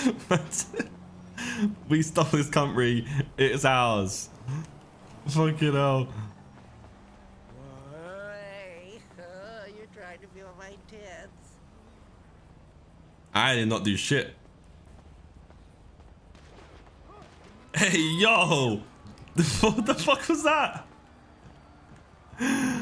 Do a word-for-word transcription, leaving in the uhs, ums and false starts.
We stole this country. It's ours. Fucking hell. Hey, oh, you're trying to feel my tits. I did not do shit. Hey, yo. What the fuck was that?